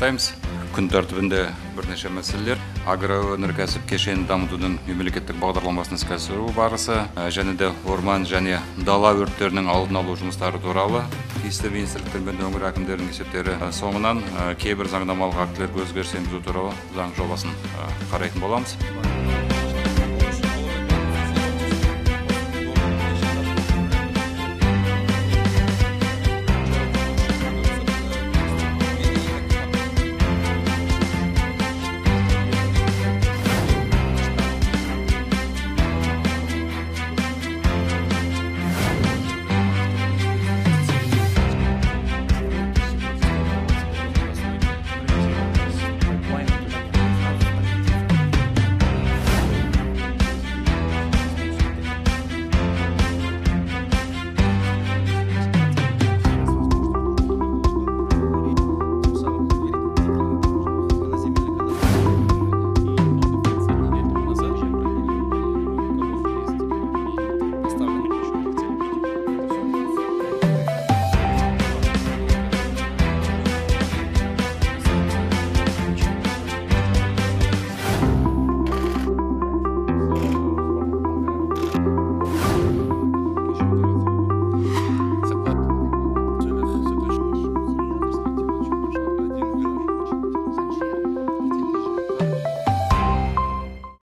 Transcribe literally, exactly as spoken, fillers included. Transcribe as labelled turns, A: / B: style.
A: жасаймыз. Күн тәртібінде бірнеше мәселелер, агроөнеркәсіп кешенін дамытудың мемлекеттік бағдарламасын іске асыру барысы, және де орман және дала өрттерінің алдын алу жұмыстары туралы тиісті министрліктер мен өңір әкімдерінің есептері. Соңынан кейбір заңнамалық актілерге өзгеріс енгізу туралы заң жобасын қарайтын боламыз.